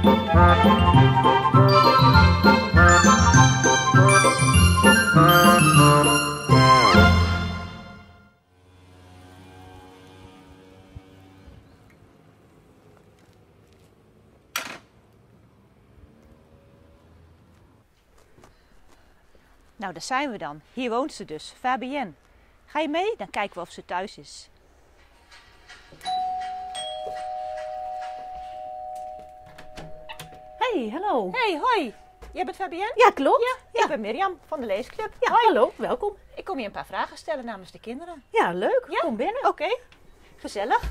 Nou, daar zijn we dan. Hier woont ze dus, Fabienne. Ga je mee? Dan kijken we of ze thuis is. Hey, hallo. Hey, hoi. Jij bent Fabienne? Ja, klopt. Ja, ik ben Mirjam van de leesclub. Ja, Hoi. hallo, welkom. Ik kom je een paar vragen stellen namens de kinderen. Ja, leuk. Ja? Kom binnen. Oké, gezellig.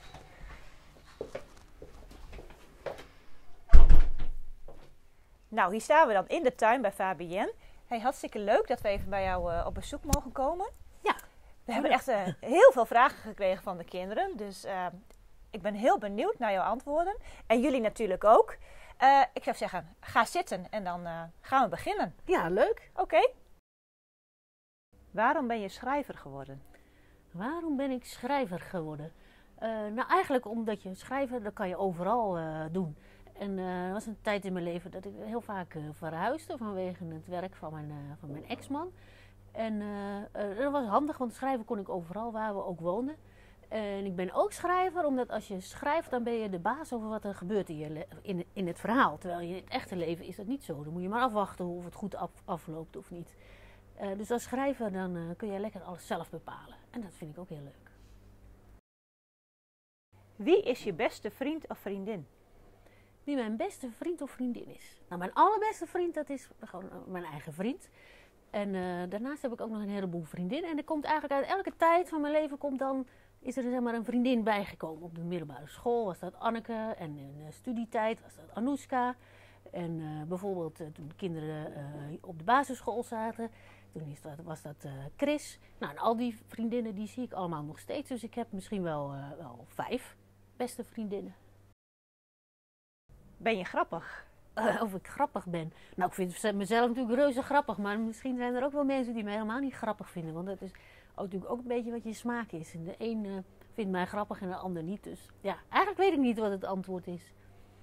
Nou, hier staan we dan in de tuin bij Fabienne. Hey, hartstikke leuk dat we even bij jou op bezoek mogen komen. Ja. We hebben echt heel veel vragen gekregen van de kinderen. Dus ik ben heel benieuwd naar jouw antwoorden. En jullie natuurlijk ook. Ik zou zeggen, ga zitten en dan gaan we beginnen. Ja, leuk. Oké. Waarom ben je schrijver geworden? Waarom ben ik schrijver geworden? Nou, eigenlijk omdat je schrijven, dat kan je overal doen. En er was een tijd in mijn leven dat ik heel vaak verhuisde vanwege het werk van mijn ex-man. En dat was handig, want schrijven kon ik overal waar we ook woonden. En ik ben ook schrijver, omdat als je schrijft, dan ben je de baas over wat er gebeurt in het verhaal. Terwijl in het echte leven is dat niet zo. Dan moet je maar afwachten of het goed afloopt of niet. Dus als schrijver dan kun je lekker alles zelf bepalen. En dat vind ik ook heel leuk. Wie is je beste vriend of vriendin? Wie mijn beste vriend of vriendin is? Nou, mijn allerbeste vriend, dat is gewoon mijn eigen vriend. En daarnaast heb ik ook nog een heleboel vriendinnen. En er komt eigenlijk uit elke tijd van mijn leven is er zeg maar een vriendin bijgekomen. Op de middelbare school was dat Anneke. En in de studietijd was dat Anouska. En bijvoorbeeld toen de kinderen op de basisschool zaten, toen was dat Chris. Nou, en al die vriendinnen die zie ik allemaal nog steeds. Dus ik heb misschien wel 5 beste vriendinnen. Ben je grappig? Of ik grappig ben. Nou, ik vind mezelf natuurlijk reuze grappig. Maar misschien zijn er ook wel mensen die mij helemaal niet grappig vinden. Want dat is natuurlijk ook een beetje wat je smaak is. En de een vindt mij grappig en de ander niet. Dus ja, eigenlijk weet ik niet wat het antwoord is.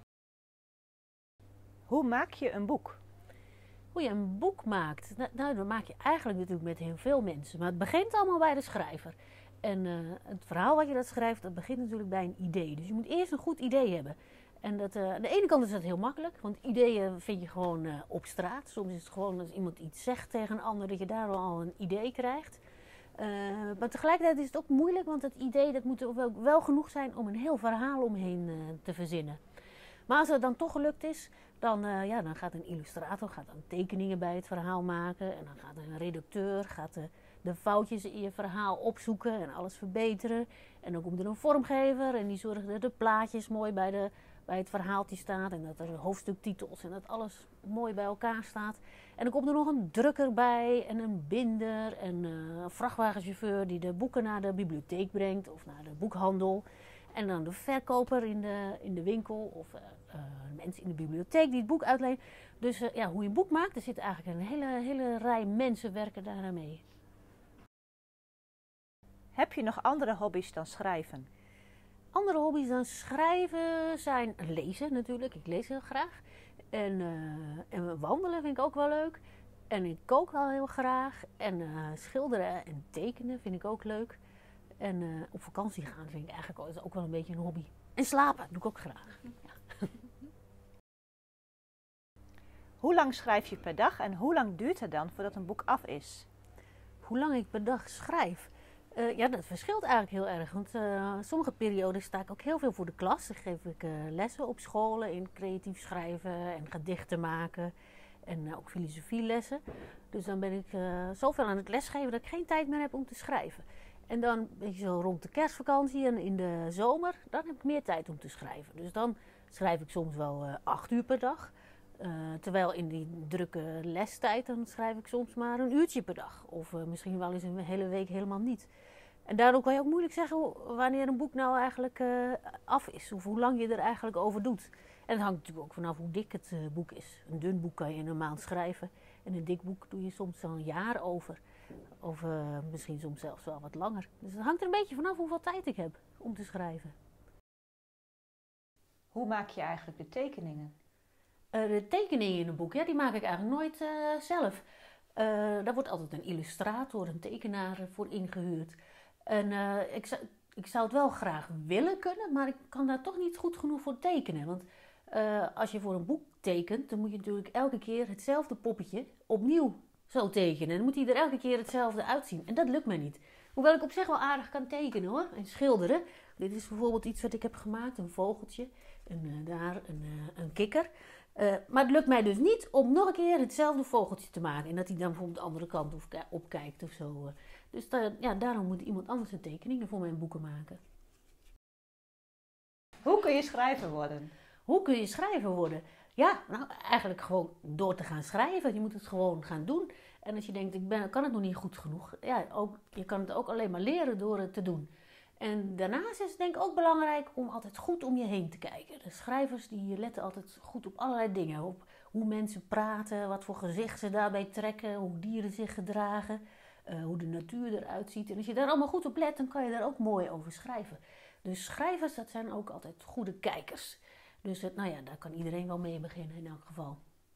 Hoe maak je een boek? Hoe je een boek maakt? Nou, dat maak je eigenlijk natuurlijk met heel veel mensen. Maar het begint allemaal bij de schrijver. En het verhaal wat je dat schrijft, dat begint natuurlijk bij een idee. Dus je moet eerst een goed idee hebben. En aan de ene kant is dat heel makkelijk, want ideeën vind je gewoon op straat. Soms is het gewoon als iemand iets zegt tegen een ander, dat je daar al een idee krijgt. Maar tegelijkertijd is het ook moeilijk, want het idee dat moet wel genoeg zijn om een heel verhaal omheen te verzinnen. Maar als het dan toch gelukt is, dan gaat een illustrator dan tekeningen bij het verhaal maken. En dan gaat een redacteur de foutjes in je verhaal opzoeken en alles verbeteren. En dan komt er een vormgever en die zorgt dat de plaatjes mooi bij het verhaaltje staat. En dat er hoofdstuktitels en dat alles mooi bij elkaar staat. En dan komt er nog een drukker bij en een binder en een vrachtwagenchauffeur die de boeken naar de bibliotheek brengt of naar de boekhandel. En dan de verkoper in de winkel of mensen in de bibliotheek die het boek uitlenen. Dus hoe je een boek maakt, er zit eigenlijk een hele rij mensen werken daar aan mee. Heb je nog andere hobby's dan schrijven? Andere hobby's dan schrijven zijn lezen natuurlijk. Ik lees heel graag. En wandelen vind ik ook wel leuk. En ik kook wel heel graag. En schilderen en tekenen vind ik ook leuk. En op vakantie gaan vind ik eigenlijk ook wel een beetje een hobby. En slapen doe ik ook graag. Ja. Hoe lang schrijf je per dag en hoe lang duurt het dan voordat een boek af is? Hoe lang ik per dag schrijf? Dat verschilt eigenlijk heel erg. Want sommige periodes sta ik ook heel veel voor de klas. Dan geef ik lessen op scholen in creatief schrijven en gedichten maken. En ook filosofielessen. Dus dan ben ik zoveel aan het lesgeven dat ik geen tijd meer heb om te schrijven. En dan ben je zo rond de kerstvakantie en in de zomer, dan heb ik meer tijd om te schrijven. Dus dan schrijf ik soms wel 8 uur per dag. Terwijl in die drukke lestijd, dan schrijf ik soms maar een uurtje per dag. Of misschien wel eens een hele week helemaal niet. En daardoor kan je ook moeilijk zeggen wanneer een boek nou eigenlijk af is. Of hoe lang je er eigenlijk over doet. En het hangt natuurlijk ook vanaf hoe dik het boek is. Een dun boek kan je in een maand schrijven. En een dik boek doe je soms al een jaar over. Of misschien soms zelfs wel wat langer. Dus het hangt er een beetje vanaf hoeveel tijd ik heb om te schrijven. Hoe maak je eigenlijk de tekeningen? De tekeningen in een boek, ja, die maak ik eigenlijk nooit zelf. Daar wordt altijd een illustrator, een tekenaar voor ingehuurd. En ik zou het wel graag willen kunnen, maar ik kan daar toch niet goed genoeg voor tekenen. Want als je voor een boek tekent, dan moet je natuurlijk elke keer hetzelfde poppetje opnieuw zo tekenen. En dan moet hij er elke keer hetzelfde uitzien. En dat lukt mij niet. Hoewel ik op zich wel aardig kan tekenen hoor, en schilderen. Dit is bijvoorbeeld iets wat ik heb gemaakt, een vogeltje. En daar een kikker. Maar het lukt mij dus niet om nog een keer hetzelfde vogeltje te maken. En dat hij dan bijvoorbeeld de andere kant op kijkt of zo. Dus daarom moet iemand anders de tekeningen voor mijn boeken maken. Hoe kun je schrijver worden? Hoe kun je schrijver worden? Ja, nou eigenlijk gewoon door te gaan schrijven. Je moet het gewoon gaan doen. En als je denkt, kan het nog niet goed genoeg. Ja, je kan het ook alleen maar leren door het te doen. En daarnaast is het denk ik ook belangrijk om altijd goed om je heen te kijken. De schrijvers die letten altijd goed op allerlei dingen. Op hoe mensen praten, wat voor gezicht ze daarbij trekken, hoe dieren zich gedragen, hoe de natuur eruit ziet. En als je daar allemaal goed op let, dan kan je daar ook mooi over schrijven. Dus schrijvers, dat zijn ook altijd goede kijkers. Dus nou ja, daar kan iedereen wel mee beginnen in elk geval.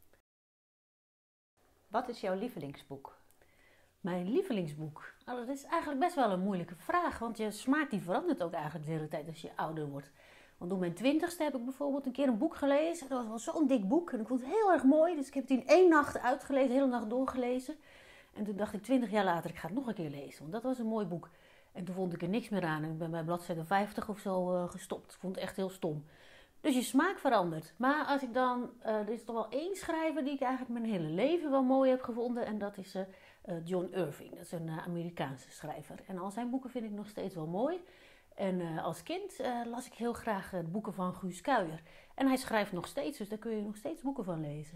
Wat is jouw lievelingsboek? Mijn lievelingsboek? Nou, dat is eigenlijk best wel een moeilijke vraag. Want je smaak die verandert ook eigenlijk de hele tijd als je ouder wordt. Want op mijn 20ste heb ik bijvoorbeeld een keer een boek gelezen. Dat was wel zo'n dik boek en ik vond het heel erg mooi. Dus ik heb het in 1 nacht uitgelezen, de hele nacht doorgelezen. En toen dacht ik 20 jaar later, ik ga het nog een keer lezen. Want dat was een mooi boek. En toen vond ik er niks meer aan. En ik ben bij bladzijde 50 of zo gestopt. Ik vond het echt heel stom. Dus je smaak verandert. Maar als ik dan... er is toch wel 1 schrijver die ik eigenlijk mijn hele leven wel mooi heb gevonden. En dat is John Irving. Dat is een Amerikaanse schrijver. En al zijn boeken vind ik nog steeds wel mooi. En als kind las ik heel graag de boeken van Guus Kuijer. En hij schrijft nog steeds, dus daar kun je nog steeds boeken van lezen.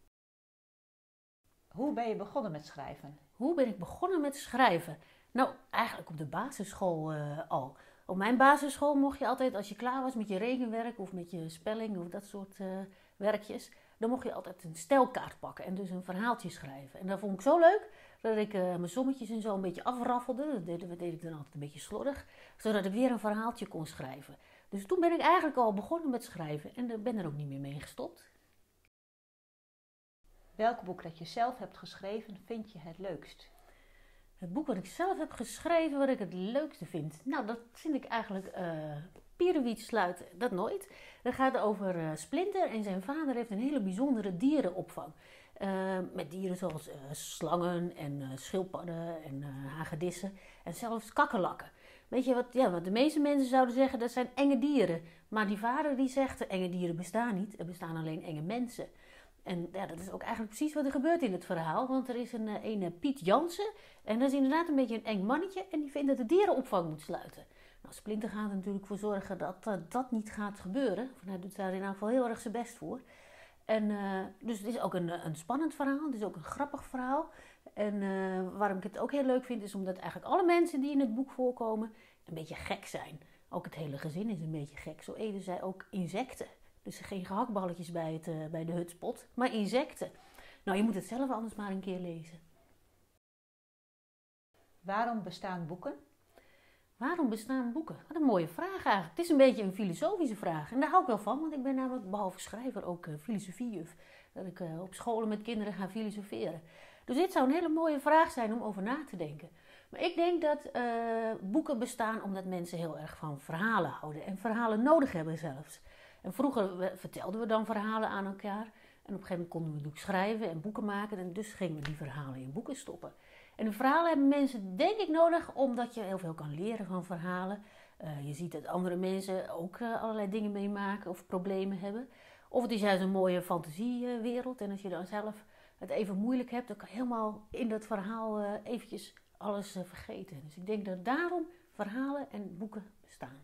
Hoe ben je begonnen met schrijven? Hoe ben ik begonnen met schrijven? Nou, eigenlijk op de basisschool al. Op mijn basisschool mocht je altijd, als je klaar was met je rekenwerk of met je spelling of dat soort werkjes, dan mocht je altijd een stelkaart pakken en dus een verhaaltje schrijven. En dat vond ik zo leuk dat ik mijn sommetjes en zo een beetje afraffelde. Dat deed ik dan altijd een beetje slordig, zodat ik weer een verhaaltje kon schrijven. Dus toen ben ik eigenlijk al begonnen met schrijven en ben er ook niet meer mee gestopt. Welk boek dat je zelf hebt geschreven vind je het leukst? Het boek wat ik zelf heb geschreven, wat ik het leukste vind. Nou, dat vind ik eigenlijk Pierewiet sluit dat nooit. Dat gaat over Splinter en zijn vader heeft een hele bijzondere dierenopvang. Met dieren zoals slangen en schildpadden en hagedissen en zelfs kakkerlakken. Weet je wat de meeste mensen zouden zeggen, dat zijn enge dieren. Maar die vader die zegt, enge dieren bestaan niet, er bestaan alleen enge mensen. En ja, dat is ook eigenlijk precies wat er gebeurt in het verhaal. Want er is een Piet Jansen. En dat is inderdaad een beetje een eng mannetje. En die vindt dat de dierenopvang moet sluiten. Nou, Splinter gaat er natuurlijk voor zorgen dat dat niet gaat gebeuren. Hij doet daar in ieder geval heel erg zijn best voor. En dus het is ook een spannend verhaal. Het is ook een grappig verhaal. En waarom ik het ook heel leuk vind, is omdat eigenlijk alle mensen die in het boek voorkomen een beetje gek zijn. Ook het hele gezin is een beetje gek. Zo eten zij ook insecten. Dus geen gehaktballetjes bij de hutspot, maar insecten. Nou, je moet het zelf anders maar een keer lezen. Waarom bestaan boeken? Waarom bestaan boeken? Wat een mooie vraag eigenlijk. Het is een beetje een filosofische vraag. En daar hou ik wel van, want ik ben namelijk behalve schrijver ook filosofiejuf. Dat ik op scholen met kinderen ga filosoferen. Dus dit zou een hele mooie vraag zijn om over na te denken. Maar ik denk dat boeken bestaan omdat mensen heel erg van verhalen houden. En verhalen nodig hebben zelfs. En vroeger vertelden we dan verhalen aan elkaar. En op een gegeven moment konden we natuurlijk schrijven en boeken maken. En dus gingen we die verhalen in boeken stoppen. En de verhalen hebben mensen denk ik nodig omdat je heel veel kan leren van verhalen. Je ziet dat andere mensen ook allerlei dingen meemaken of problemen hebben. Of het is juist een mooie fantasiewereld. En als je dan zelf het even moeilijk hebt, dan kan je helemaal in dat verhaal eventjes alles vergeten. Dus ik denk dat daarom verhalen en boeken bestaan.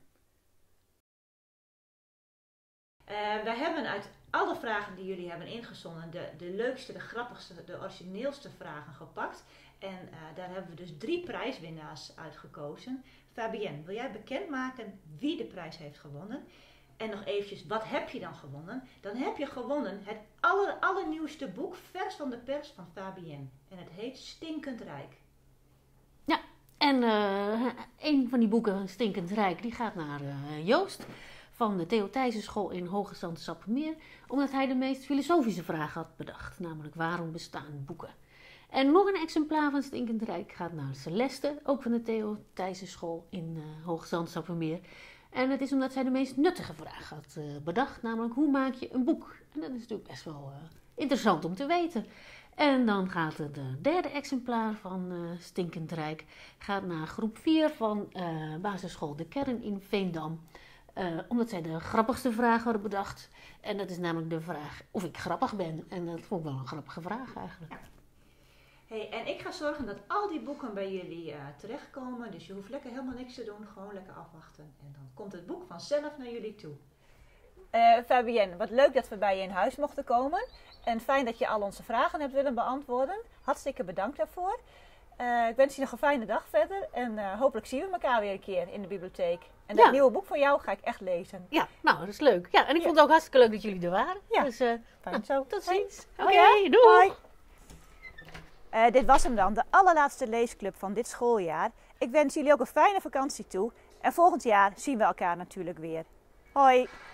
Wij hebben uit alle vragen die jullie hebben ingezonden de leukste, de grappigste, de origineelste vragen gepakt. En daar hebben we dus 3 prijswinnaars uitgekozen. Fabienne, wil jij bekendmaken wie de prijs heeft gewonnen? En nog eventjes, wat heb je dan gewonnen? Dan heb je gewonnen het allernieuwste boek, vers van de pers van Fabienne. En het heet Stinkend Rijk. Ja, en een van die boeken, Stinkend Rijk, die gaat naar Joost. van de Theo Thijssenschool in Hoogezand-Sappemeer, omdat hij de meest filosofische vraag had bedacht, namelijk waarom bestaan boeken? En nog een exemplaar van Stinkend Rijk gaat naar Celeste, ook van de Theo Thijssenschool in Hoogezand-Sappemeer. En het is omdat zij de meest nuttige vraag had bedacht, namelijk hoe maak je een boek? En dat is natuurlijk best wel interessant om te weten. En dan gaat het derde exemplaar van Stinkend Rijk gaat naar groep 4 van basisschool De Kern in Veendam. Omdat zij de grappigste vraag hadden bedacht. En dat is namelijk de vraag of ik grappig ben. En dat vond ik wel een grappige vraag eigenlijk. Hey, en ik ga zorgen dat al die boeken bij jullie terechtkomen. Dus je hoeft lekker helemaal niks te doen. Gewoon lekker afwachten. En dan komt het boek vanzelf naar jullie toe. Fabienne, wat leuk dat we bij je in huis mochten komen. En fijn dat je al onze vragen hebt willen beantwoorden. Hartstikke bedankt daarvoor. Ik wens je nog een fijne dag verder. En hopelijk zien we elkaar weer een keer in de bibliotheek. En dat nieuwe boek van jou ga ik echt lezen. Ja, nou, dat is leuk. Ja, en ik vond het ook hartstikke leuk dat jullie er waren. Ja, dus, fijn zo. Tot ziens. Oké, doei. Dit was hem dan, de allerlaatste leesclub van dit schooljaar. Ik wens jullie ook een fijne vakantie toe. En volgend jaar zien we elkaar natuurlijk weer. Hoi!